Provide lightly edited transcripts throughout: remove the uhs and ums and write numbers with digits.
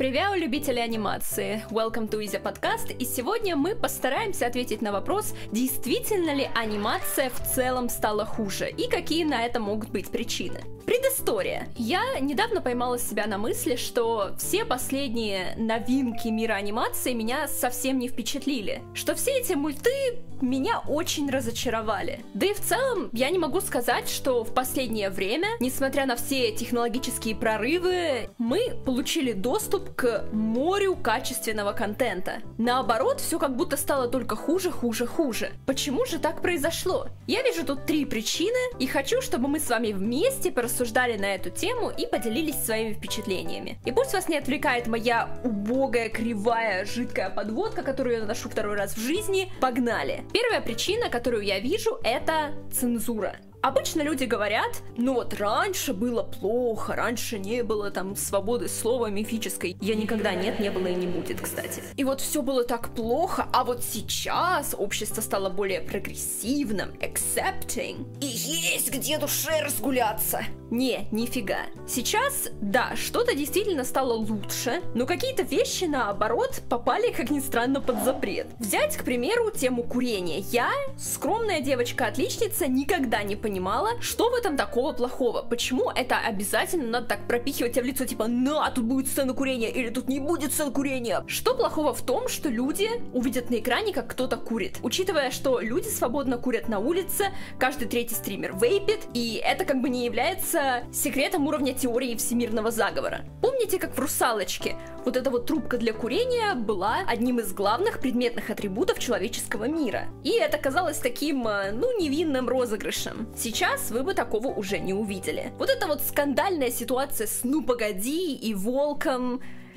Привет, любители анимации! Welcome to Easy Podcast, и сегодня мы постараемся ответить на вопрос, действительно ли анимация в целом стала хуже, и какие на это могут быть причины. Предыстория. Я недавно поймала себя на мысли, что все последние новинки мира анимации меня совсем не впечатлили, что все эти мульты меня очень разочаровали. Да и в целом я не могу сказать, что в последнее время, несмотря на все технологические прорывы, мы получили доступ к морю качественного контента. Наоборот, все как будто стало только хуже. Почему же так произошло? Я вижу тут три причины, и хочу, чтобы мы с вами вместе порассуждали на эту тему и поделились своими впечатлениями. И пусть вас не отвлекает моя убогая, кривая, жидкая подводка, которую я наношу второй раз в жизни. Погнали! Первая причина, которую я вижу, это цензура. Обычно люди говорят, ну вот раньше было плохо, раньше не было там свободы слова мифической. Я никогда не было и не будет, кстати. И вот все было так плохо, а вот сейчас общество стало более прогрессивным, accepting. И есть где душе разгуляться. Не, нифига. Сейчас, да, что-то действительно стало лучше, но какие-то вещи, наоборот, попали, как ни странно, под запрет. Взять, к примеру, тему курения. Я, скромная девочка-отличница, никогда не понимала, что в этом такого плохого. Почему это обязательно надо так пропихивать тебе в лицо, типа, на, тут будет сцена курения, или тут не будет сцена курения. Что плохого в том, что люди увидят на экране, как кто-то курит? Учитывая, что люди свободно курят на улице, каждый третий стример вейпит, и это как бы не является секретом уровня теории всемирного заговора. Помните, как в «Русалочке» вот эта вот трубка для курения была одним из главных предметных атрибутов человеческого мира? И это казалось таким, невинным розыгрышем. Сейчас вы бы такого уже не увидели. Вот эта вот скандальная ситуация с «Ну погоди» и «Волком».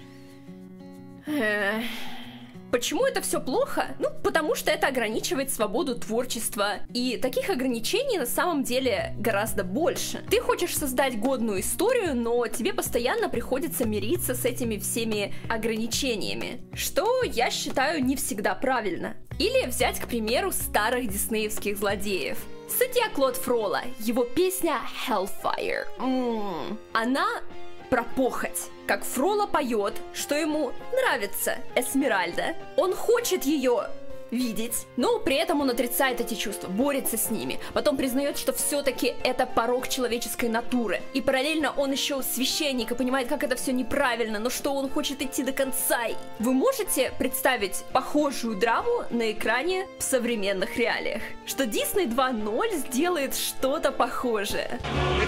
Почему это все плохо? Ну, потому что это ограничивает свободу творчества. И таких ограничений на самом деле гораздо больше. Ты хочешь создать годную историю, но тебе постоянно приходится мириться с этими всеми ограничениями. Что, я считаю, не всегда правильно. Или взять, к примеру, старых диснеевских злодеев. Судья Клод Фролла, его песня Hellfire. Она про похоть. Как Фролла поет, что ему нравится Эсмеральда. Он хочет ее видеть, но при этом он отрицает эти чувства, борется с ними. Потом признает, что все-таки это порок человеческой натуры. И параллельно он еще священник и понимает, как это все неправильно, но что он хочет идти до конца. Вы можете представить похожую драму на экране в современных реалиях? Что Disney 2.0 сделает что-то похожее.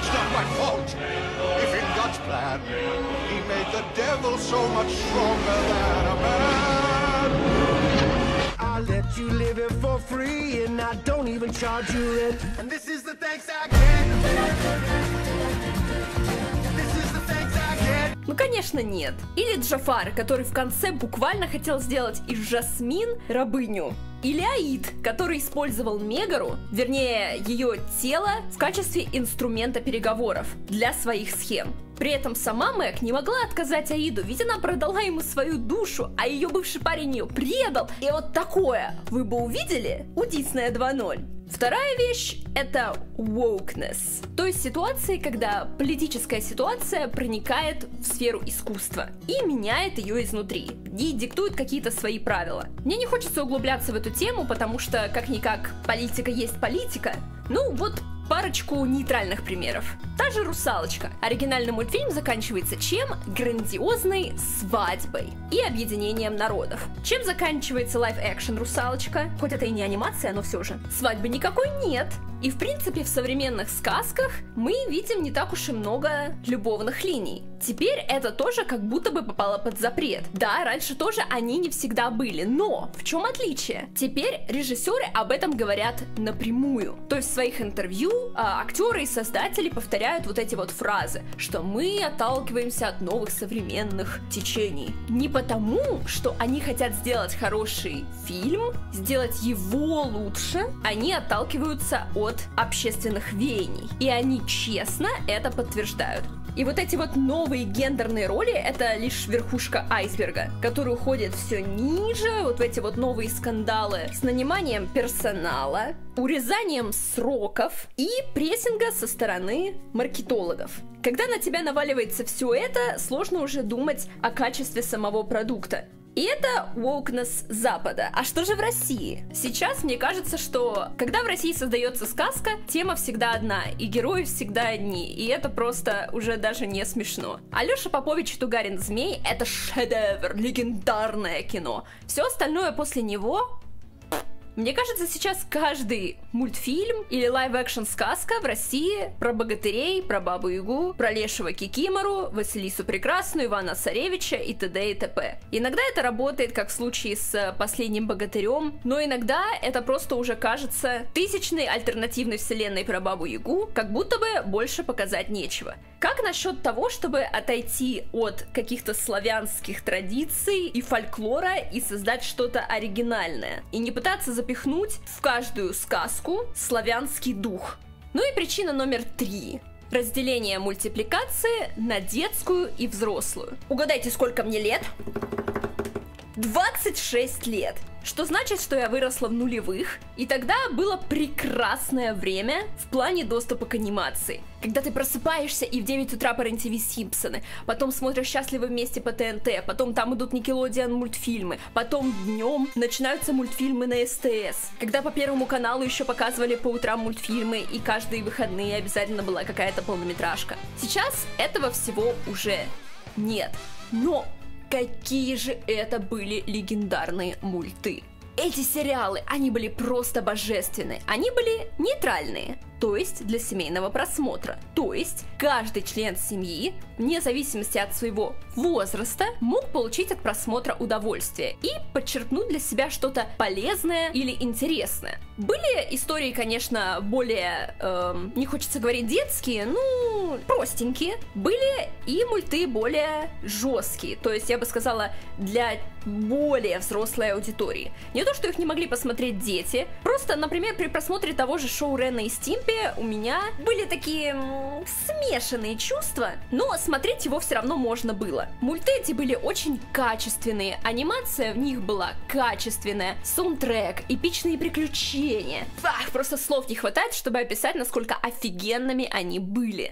I let you live it for free, and I don't even charge you rent. And this is the thanks I get. This is the thanks I get. Ну, конечно, нет. Или Джафар, который в конце буквально хотел сделать из Жасмин рабыню. Или Аид, который использовал Мегару, вернее, ее тело, в качестве инструмента переговоров для своих схем. При этом сама Мэг не могла отказать Аиду, ведь она продала ему свою душу, а ее бывший парень ее предал. И вот такое вы бы увидели у Disney 2.0. Вторая вещь — это wokeness. То есть ситуации, когда политическая ситуация проникает в сферу искусства и меняет ее изнутри, и диктует какие-то свои правила. Мне не хочется углубляться в эту тему, потому что, как-никак, политика есть политика. Ну вот, парочку нейтральных примеров. Та же «Русалочка». Оригинальный мультфильм заканчивается чем? Грандиозной свадьбой и объединением народов. Чем заканчивается лайв-экшен «Русалочка»? Хоть это и не анимация, но все же. Свадьбы никакой нет. И в принципе в современных сказках мы видим не так уж и много любовных линий. Теперь это тоже как будто бы попало под запрет. Да, раньше тоже они не всегда были, но в чем отличие? Теперь режиссеры об этом говорят напрямую. То есть в своих интервью актеры и создатели повторяют вот эти вот фразы, что мы отталкиваемся от новых современных течений. Не потому, что они хотят сделать хороший фильм, сделать его лучше, они отталкиваются от общественных веяний. И они честно это подтверждают. И вот эти вот новые гендерные роли — это лишь верхушка айсберга, который уходит все ниже, вот в эти вот новые скандалы с наниманием персонала, урезанием сроков и прессинга со стороны маркетологов. Когда на тебя наваливается все это, сложно уже думать о качестве самого продукта. И это wokeness Запада. А что же в России? Сейчас мне кажется, что когда в России создается сказка, тема всегда одна, и герои всегда одни. И это просто уже даже не смешно. Алёша Попович и Тугарин Змей — это шедевр, легендарное кино. Все остальное после него... Мне кажется, сейчас каждый мультфильм или лайв-экшн сказка в России про богатырей, про Бабу-Ягу, про Лешего Кикимору, Василису Прекрасную, Ивана Царевича и т.д. и т.п. Иногда это работает, как в случае с Последним богатырем, но иногда это просто уже кажется тысячной альтернативной вселенной про Бабу-Ягу, как будто бы больше показать нечего. Как насчет того, чтобы отойти от каких-то славянских традиций и фольклора и создать что-то оригинальное? И не пытаться запихнуть в каждую сказку славянский дух. Ну и причина номер 3. Разделение мультипликации на детскую и взрослую. Угадайте, сколько мне лет? 26 лет. Что значит, что я выросла в нулевых, и тогда было прекрасное время в плане доступа к анимации. Когда ты просыпаешься и в 9 утра по РЕН-ТВ Симпсоны, потом смотришь «Счастливы вместе» по ТНТ, потом там идут Никелодеон мультфильмы, потом днем начинаются мультфильмы на СТС, когда по Первому каналу еще показывали по утрам мультфильмы, и каждые выходные обязательно была какая-то полнометражка. Сейчас этого всего уже нет. Но какие же это были легендарные мульты! Эти сериалы, они были просто божественные. Они были нейтральные, то есть для семейного просмотра. То есть каждый член семьи, вне зависимости от своего возраста, мог получить от просмотра удовольствие и подчеркнуть для себя что-то полезное или интересное. Были истории, конечно, более, не хочется говорить детские, ну, простенькие. Были и мульты более жесткие, то есть я бы сказала, для более взрослой аудитории. Не то, что их не могли посмотреть дети, просто, например, при просмотре того же шоу Рена и Стимпи у меня были такие смешанные чувства, но смотреть его все равно можно было. Мульты эти были очень качественные, анимация в них была качественная, саундтрек, эпичные приключения. Ах, просто слов не хватает, чтобы описать, насколько офигенными они были.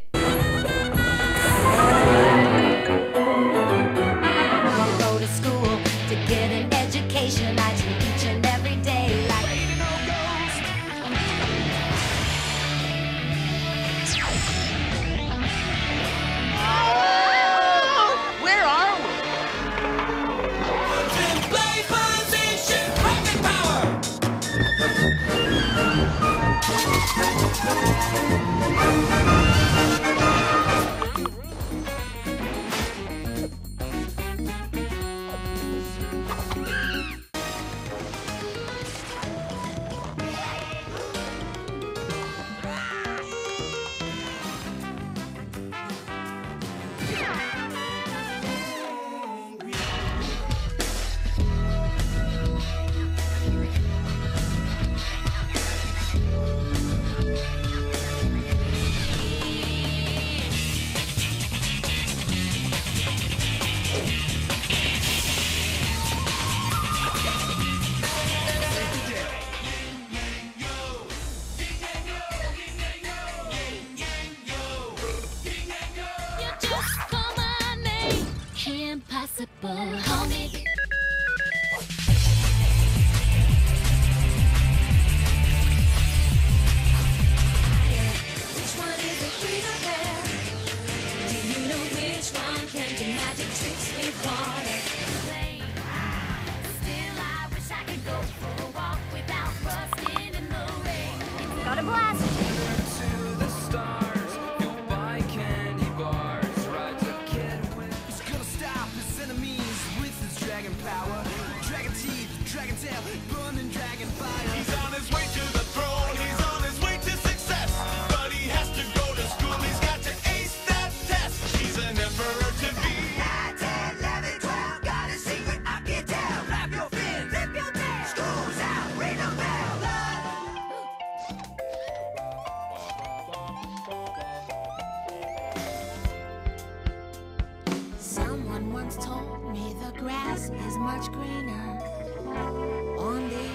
The grass is much greener on the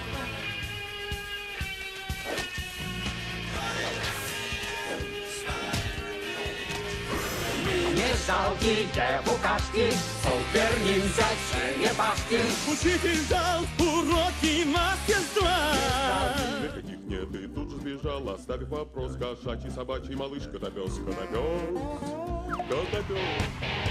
Nie żałkije bukaczki, soперница черепашки. Учитель дал уроки мастерства. Никаких нет, и тут же сбежал, оставив вопрос. Кошачий, собачий, малыш, котопёс, котопёс, котопёс.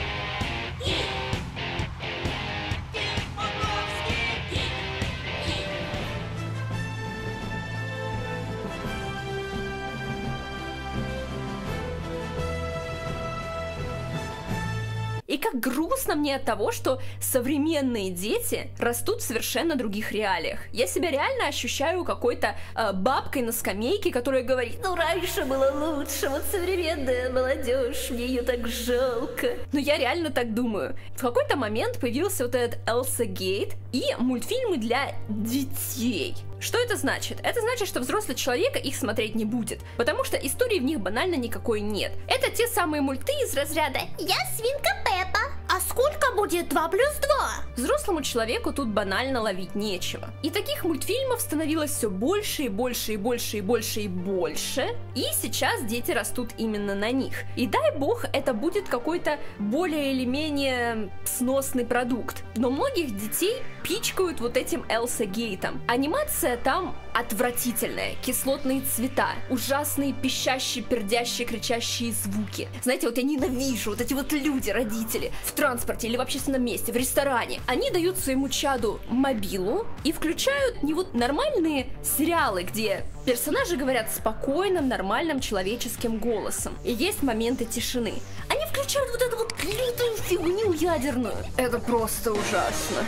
И как грустно мне от того, что современные дети растут в совершенно других реалиях. Я себя реально ощущаю какой-то бабкой на скамейке, которая говорит: ну раньше было лучше, вот современная молодежь, мне ее так жалко. Но я реально так думаю. В какой-то момент появился вот этот Элса Гейт и мультфильмы для детей. Что это значит? Это значит, что взрослый человек их смотреть не будет, потому что истории в них банально никакой нет. Это те самые мульты из разряда «Я свинка Пеппа, а сколько будет 2 плюс 2?» Взрослому человеку тут банально ловить нечего. И таких мультфильмов становилось все больше и больше и больше и больше и больше, и сейчас дети растут именно на них. И дай бог, это будет какой-то более или менее сносный продукт. Но многих детей пичкают вот этим Элса Гейтом. Анимация там отвратительная, кислотные цвета, ужасные пищащие, пердящие, кричащие звуки. Знаете, вот я ненавижу вот эти вот люди, родители, в транспорте или в общественном месте, в ресторане. Они дают своему чаду мобилу и включают не вот нормальные сериалы, где персонажи говорят спокойным, нормальным человеческим голосом. И есть моменты тишины. Они включают вот эту вот лютую фигню ядерную. Это просто ужасно.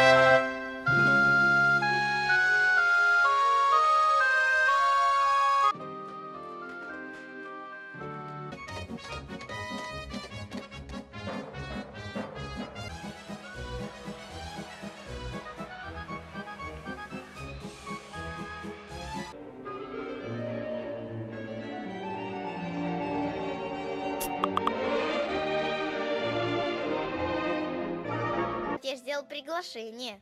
Я ж сделал приглашение.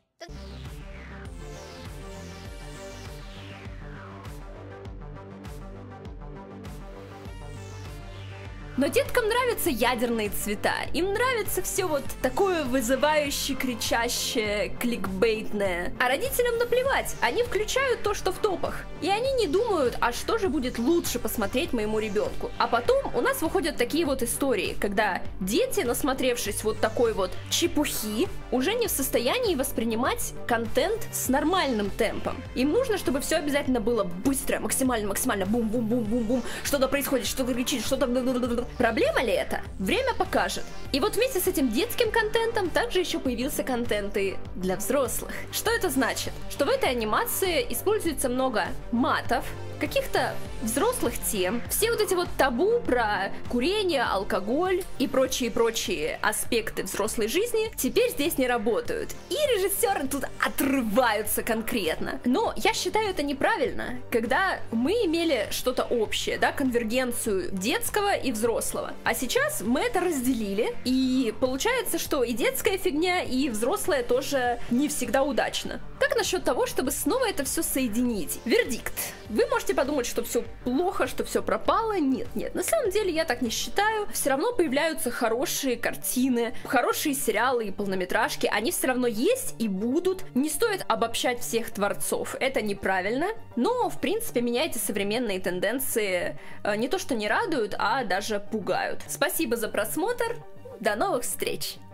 Но деткам нравятся ядерные цвета, им нравится все вот такое вызывающее, кричащее, кликбейтное. А родителям наплевать, они включают то, что в топах. И они не думают, а что же будет лучше посмотреть моему ребенку. А потом у нас выходят такие вот истории, когда дети, насмотревшись вот такой вот чепухи, уже не в состоянии воспринимать контент с нормальным темпом. Им нужно, чтобы все обязательно было быстро, максимально, бум-бум-бум-бум-бум, что-то происходит, что-то кричит, что-то... Проблема ли это? Время покажет. И вот вместе с этим детским контентом также еще появился контент и для взрослых. Что это значит? Что в этой анимации используется много матов, каких-то взрослых тем, все вот эти вот табу про курение, алкоголь и прочие аспекты взрослой жизни теперь здесь не работают. И режиссеры тут отрываются конкретно. Но я считаю это неправильно, когда мы имели что-то общее, да, конвергенцию детского и взрослого. А сейчас мы это разделили, и получается, что и детская фигня, и взрослая тоже не всегда удачно. Как насчет того, чтобы снова это все соединить? Вердикт. Вы можете подумать, что все плохо, что все пропало. Нет. На самом деле я так не считаю. Все равно появляются хорошие картины, хорошие сериалы и полнометражки. Они все равно есть и будут. Не стоит обобщать всех творцов. Это неправильно. Но, в принципе, меня эти современные тенденции не то что не радуют, а даже пугают. Спасибо за просмотр. До новых встреч!